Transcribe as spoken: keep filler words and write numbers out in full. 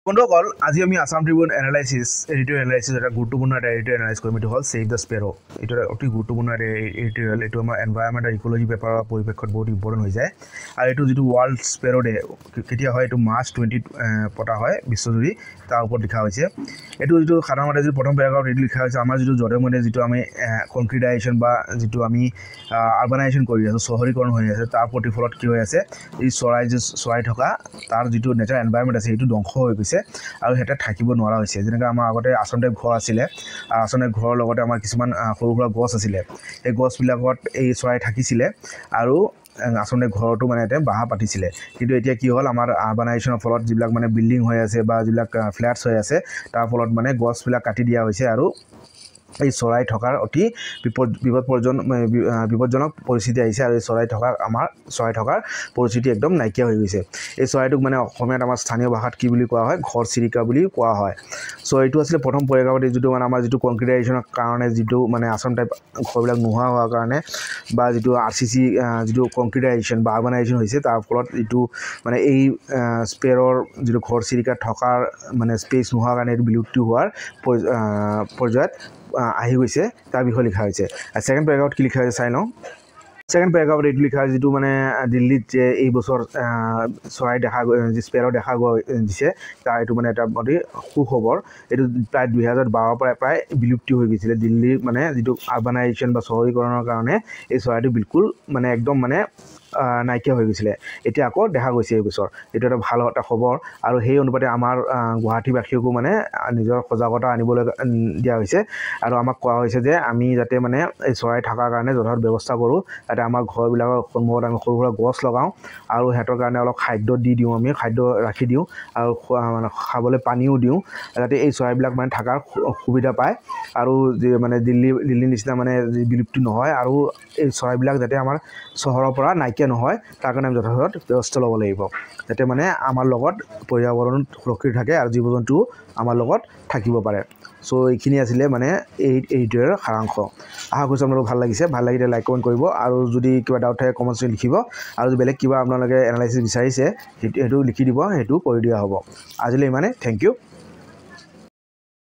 বন্ধুসকল আজি আমি Assam tribune analysis editorial analysis এটা গুৰুত্বপূৰ্ণ এটা এডিটৰিয়েল এনালাইজ কৰিম। এইটো হ'ল সেভ দ্য স্পেৰো। এইটো অতি গুৰুত্বপূৰ্ণ এটা এডিটৰিয়েল। এইটো আমাৰ এনভাইৰনমেণ্ট আৰু ইকোলজি পেপাৰৰ পৰিপ্ৰেক্ষত বহুত ইম্পৰ্টেণ্ট হৈ যায়। আৰু এইটো যিটো ৱৰ্ল্ড স্পেৰো ডে কেতিয়া হয়, এইটো মাৰ্চ টুৱেণ্টিত পতা হয় বিশ্বজুৰি, তাৰ ওপৰত লিখা হৈছে। এইটো যিটো সাধাৰণতে যিটো প্ৰথম পেৰাগ্ৰাফত এইটো লিখা হৈছে, আমাৰ যিটো জধে মধে যিটো আমি কনক্ৰিটাইজেশ্যন বা যিটো আমি আৰ্বানাইজেশ্যন কৰি আছোঁ, চহৰীকৰণ হৈ আছে, তাৰ প্ৰতিফলত কি হৈ আছে, এই চৰাই যে চৰাই থকা তাৰ যিটো নেচাৰেল এনভাইৰনমেণ্ট আছে সেইটো ধ্বংস হৈ গৈছে আৰু সেটা থাকিব নোৱাৰা হৈছে। যেনেকৈ আমাৰ আগতে আচলতে ঘৰ আছিলে, আচলতে ঘৰৰ লগতে আমাৰ কিছুমান সৰু সুৰা গছ আছিলে, এই গছবিলাকত এই চৰাই থাকিছিলে আৰু আচলতে ঘৰটো মানে এটা বাঁহ পাতিছিলে। কিন্তু এতিয়া কি হ'ল, আমাৰ আৰ্বানাইজেশ্যনৰ ফলত যিবিলাক মানে বিল্ডিং হৈ আছে বা যিবিলাক ফ্লেটছ হৈ আছে, তাৰ ফলত মানে গছবিলাক কাটি দিয়া হৈছে আৰু এই চৰাই থকাৰ অতি বিপদ বিপদ পৰ্যন বিপদজনক পৰিস্থিতি আহিছে আৰু এই চৰাই থকাৰ আমাৰ চৰাই থকাৰ পৰিস্থিতি একদম নাইকিয়া হৈ গৈছে। এই চৰাইটোক মানে অসমীয়াত আমাৰ স্থানীয় ভাষাত কি বুলি কোৱা হয়, ঘৰচিৰিকা বুলি কোৱা হয়। চ' এইটো আছিলে প্ৰথম পেৰাগ্ৰাফত, যিটো মানে আমাৰ যিটো কনক্ৰিটাইজেশ্যনৰ কাৰণে যিটো মানে আসাম টাইপ ঘৰবিলাক নোহোৱা হোৱাৰ কাৰণে বা যিটো আৰ চি চি যিটো কনক্ৰিটাইজেশ্যন বা আৰ্বানাইজেশ্যন হৈছে, তাৰ ফলত এইটো মানে এই স্পেৰৰ যিটো ঘৰচিৰিকা থকাৰ মানে স্পেচ নোহোৱাৰ কাৰণে এইটো বিলুপ্তি হোৱাৰ পৰ্যায়ত আহি গৈছে, তাৰ বিষয়ে লিখা হৈছে। ছেকেণ্ড পেৰাগ্ৰাফত কি লিখা হৈছে চাই লওঁ। ছেকেণ্ড পেৰাগ্ৰাফত এইটো লিখা হৈছে, যিটো মানে দিল্লীত যে এই বছৰ চৰাই দেখা যি স্পেৰো দেখা গৈ দিছে, তাৰ এইটো মানে এটা অতি সুখবৰ। এইটো প্ৰায় দুহেজাৰ বাৰৰ পৰাই প্ৰায় বিলুপ্তি হৈ গৈছিলে। দিল্লীৰ মানে যিটো আৰ্বানাইজেশ্যন বা চহৰীকৰণৰ কাৰণে এই চৰাইটো বিলকুল মানে একদম মানে নাইকিয়া হৈ গৈছিলে, এতিয়া আকৌ দেখা গৈছে এই বছৰ। এইটো এটা ভাল এটা খবৰ আৰু সেই অনুপাতে আমাৰ গুৱাহাটীবাসীকো মানে নিজৰ সজাগতা আনিবলৈ দিয়া হৈছে আৰু আমাক কোৱা হৈছে যে আমি যাতে মানে এই চৰাই থকাৰ কাৰণে যথাযথ ব্যৱস্থা কৰোঁ, যাতে আমাৰ ঘৰবিলাকৰ সন্মুখত আমি সৰু সুৰা গছ লগাওঁ আৰু সিহঁতৰ কাৰণে অলপ খাদ্য দি দিওঁ, আমি খাদ্য ৰাখি দিওঁ আৰু মানে খাবলৈ পানীও দিওঁ, যাতে এই চৰাইবিলাক মানে থকাৰ সুবিধা পায় আৰু মানে দিল্লী দিল্লীৰ নিচিনা মানে বিলুপ্তি নহয় আৰু এই চৰাইবিলাক যাতে আমাৰ চহৰৰ পৰা নাইকিয়া নহয়, তাৰ কাৰণে আমি যথাযথ ব্যৱস্থা ল'ব লাগিব, যাতে মানে আমাৰ লগত পৰ্যাৱৰণ সুৰক্ষিত থাকে আৰু জীৱ জন্তুও আমাৰ লগত থাকিব পাৰে। চ' এইখিনি আছিলে মানে এই এডিটৰিয়েলৰ সাৰাংশ। আশা কৰিছোঁ আপোনালোক ভাল লাগিছে। ভাল লাগিলে লাইক কমেণ্ট কৰিব আৰু যদি কিবা ডাউট থাকে কমেণ্টছ লিখিব আৰু যদি বেলেগ কিবা আপোনালোকে এনালাইচিছ বিচাৰিছে সেইটো সেইটো লিখি দিব, সেইটো কৰি দিয়া হ'ব। আজিলৈ ইমানে, থেংক ইউ।